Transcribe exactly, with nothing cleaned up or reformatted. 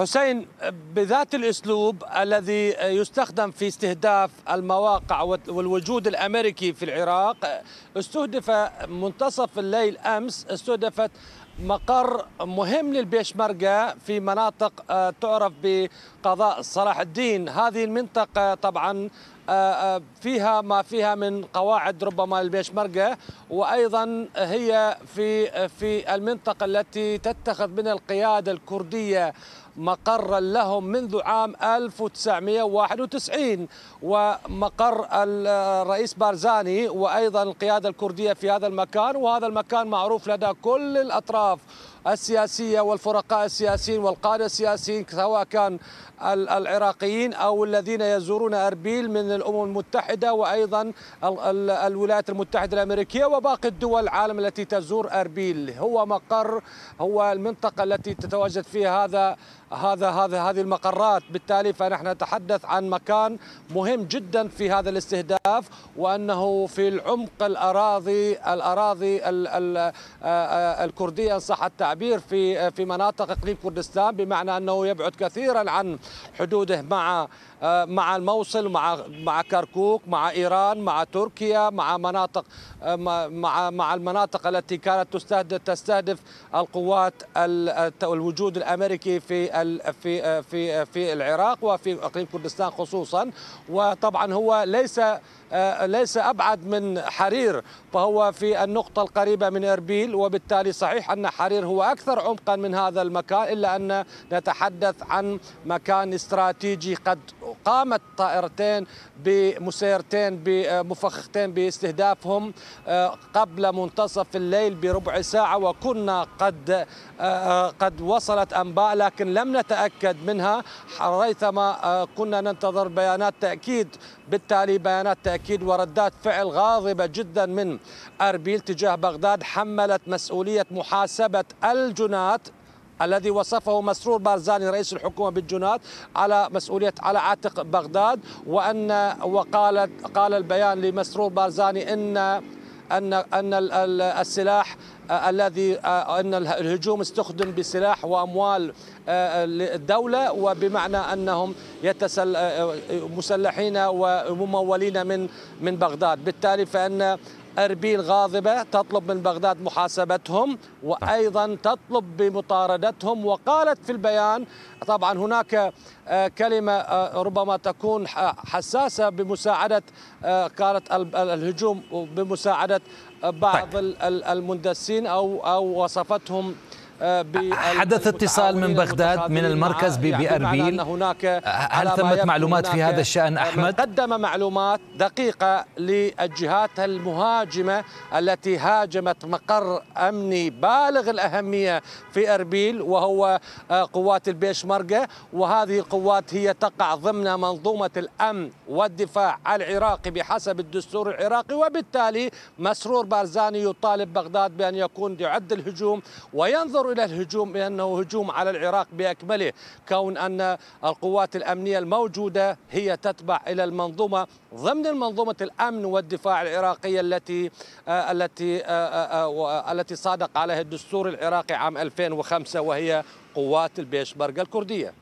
حسين، بذات الأسلوب الذي يستخدم في استهداف المواقع والوجود الأمريكي في العراق، استهدف منتصف الليل أمس استهدفت مقر مهم للبيشمركة في مناطق تعرف بقضاء صلاح الدين. هذه المنطقة طبعا فيها ما فيها من قواعد ربما البيشمركة، وأيضا هي في في المنطقة التي تتخذ من القيادة الكردية مقرا لهم منذ عام ألف وتسعمئة وواحد وتسعين، ومقر الرئيس بارزاني وأيضا القيادة الكردية في هذا المكان. وهذا المكان معروف لدى كل الأطراف السياسية والفرقاء السياسيين والقادة السياسيين، سواء كان العراقيين أو الذين يزورون أربيل من الأمم المتحدة وأيضا الولايات المتحدة الأمريكية وباقي الدول العالم التي تزور أربيل. هو مقر، هو المنطقة التي تتواجد فيها هذا هذا هذا هذه المقرات. بالتالي فنحن نتحدث عن مكان مهم جدا في هذا الاستهداف، وأنه في العمق الأراضي الأراضي الكردية إن صح التعبير في في مناطق إقليم كردستان، بمعنى أنه يبعد كثيرا عن حدوده مع مع الموصل، مع مع كركوك، مع إيران، مع تركيا، مع مناطق مع مع المناطق التي كانت تستهدف تستهدف القوات الوجود الأمريكي في في في في العراق وفي إقليم كردستان خصوصا. وطبعا هو ليس ليس أبعد من حرير، فهو في النقطة القريبة من إربيل، وبالتالي صحيح أن حرير هو أكثر عمقا من هذا المكان، إلا أن نتحدث عن مكان استراتيجي قد قامت طائرتين بمسيرتين بمفخختين باستهدافهم قبل منتصف الليل بربع ساعة، وكنا قد قد وصلت أنباء لكن لم نتأكد منها ريثما كنا ننتظر بيانات تأكيد. بالتالي بيانات تأكيد وردات فعل غاضبة جدا من أربيل تجاه بغداد حملت مسؤولية محاسبة الجنات الذي وصفه مسرور بارزاني رئيس الحكومة بالجنات على مسؤولية على عاتق بغداد. وأن وقالت قال البيان لمسرور بارزاني إن أن أن السلاح الذي أن الهجوم استخدم بسلاح وأموال الدولة، وبمعنى أنهم يتسل مسلحين وممولين من من بغداد. بالتالي فإن أربيل غاضبة تطلب من بغداد محاسبتهم وأيضا تطلب بمطاردتهم. وقالت في البيان طبعا هناك كلمة ربما تكون حساسة بمساعدة كانت الهجوم بمساعدة بعض المندسين أو أو وصفتهم. حدث اتصال من بغداد من المركز بأربيل، هل ثمة معلومات في هذا الشأن أحمد؟ قدم معلومات دقيقة للجهات المهاجمة التي هاجمت مقر أمني بالغ الأهمية في أربيل وهو قوات البيشمركة، وهذه القوات هي تقع ضمن منظومة الأمن والدفاع العراقي بحسب الدستور العراقي. وبالتالي مسرور بارزاني يطالب بغداد بأن يكون يعد الهجوم وينظر إلى الهجوم بأنه هجوم على العراق بأكمله، كون أن القوات الأمنية الموجودة هي تتبع إلى المنظومة ضمن المنظومة الأمن والدفاع العراقية التي التي التي صادق عليها الدستور العراقي عام ألفين وخمسة، وهي قوات البيشمركة الكردية.